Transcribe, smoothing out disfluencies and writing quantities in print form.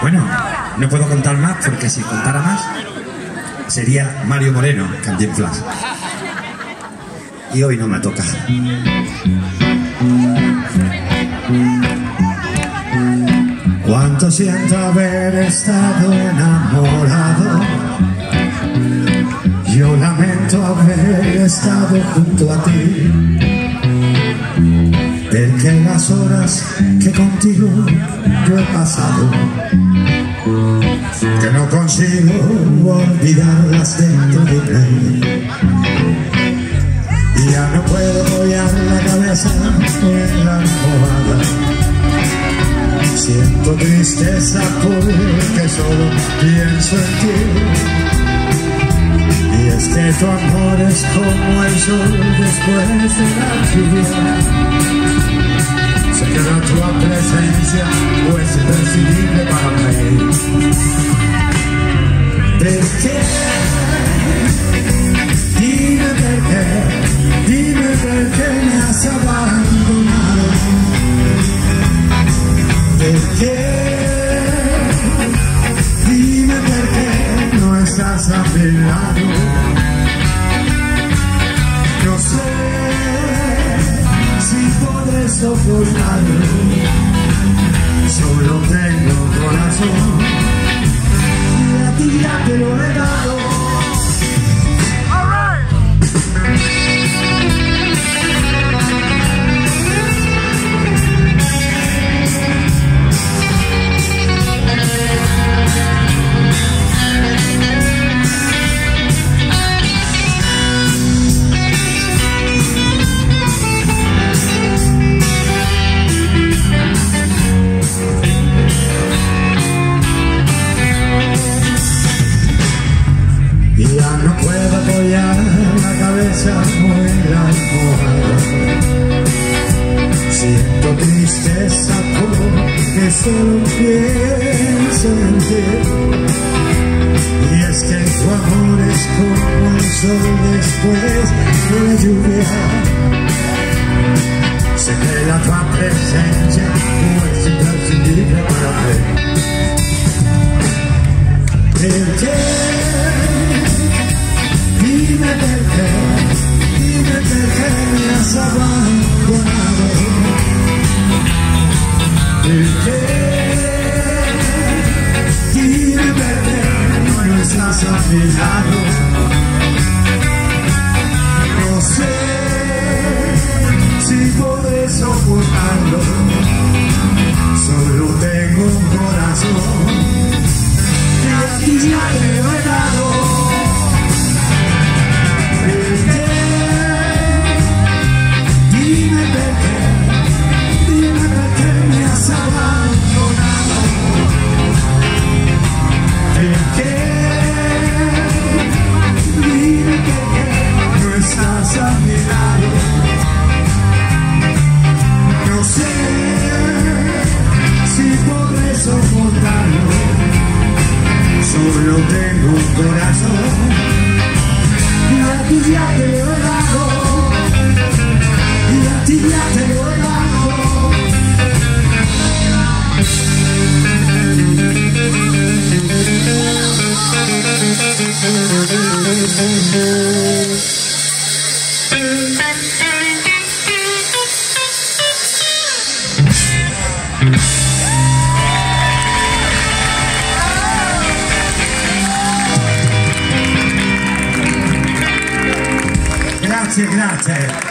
Bueno, no puedo contar más porque si contara más sería Mario Moreno, Cantinflas. Y hoy no me toca. Cuánto siento haber estado enamorado. Yo lamento haber estado junto a ti, porque las horas que contigo yo he pasado, que no consigo olvidarlas dentro de mí. Y ya no puedo apoyar la cabeza en la almohada. Siento tristeza porque solo pienso en ti. Y es que tu amor es como el sol después de la lluvia. Se queda tu presencia, pues es imprescindible para mí. ¿De qué? Dime por qué, dime por qué me has abandonado. ¿De qué? Dime por qué no estás a mi lado. No sé si podré soportarlo. Solo tengo un corazón y a ti ya te lo he dado. Ya no puedo apoyar la cabeza en la almohada. Siento tristeza porque solo pienso en ti. Y es que tu amor es como el sol después de la lluvia. Se queda tu presencia, pues es imprescindible para mí. Dime por qué me has abandonado. ¿Por qué? Dime por qué no estás a mi lado. No sé si podré soportarlo. Solo tengo un corazón que a ti ya te he dado. Solo tengo un corazón y a ti ya te lo he dado. Y a ti ya te lo he dado. Grazie, grazie.